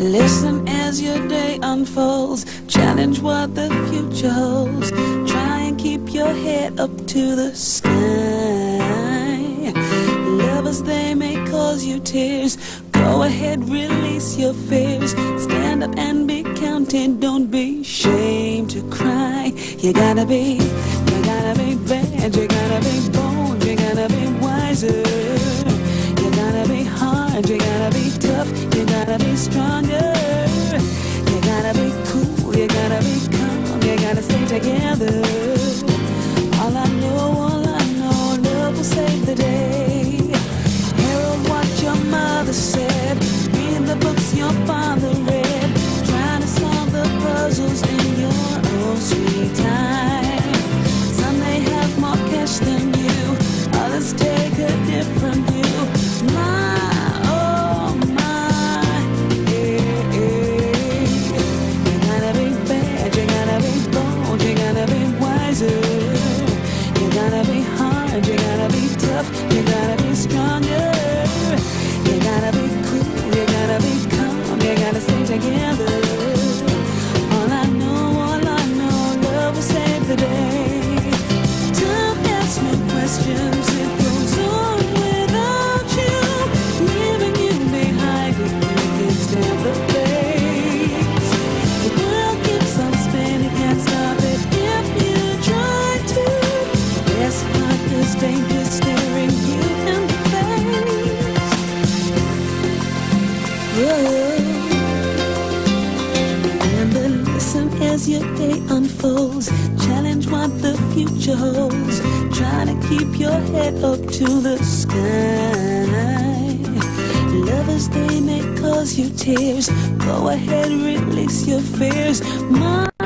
Listen as your day unfolds. Challenge what the future holds. Try and keep your head up to the sky. Lovers, they may cause you tears. Go ahead, release your fears. Stand up and be counted. Don't be ashamed to cry. You gotta be bad. You gotta be bold. You gotta be wiser. You gotta be hard. You gotta be tough. You gotta be stronger. You gotta be cool. You gotta be calm. You gotta stay together. All I know, love will save the day. Herald what your mother said. Read the books your father read. Trying to solve the puzzles in your own sweet time. Some may have more cash than you. Others take a different view. You gotta be tough, you gotta be stronger. You gotta be cool, you gotta be calm. You gotta stay together. All I know, love will save the day. Don't ask no questions, it goes on without you. Leaving you behind if you can stand the pace. The world keeps on spinning, can't stop it if you try to. Best part is danger staring you in the face. Whoa. Remember, listen as your day unfolds. Challenge what the future holds. Try to keep your head up to the sky. Lovers, they may cause you tears. Go ahead, release your fears.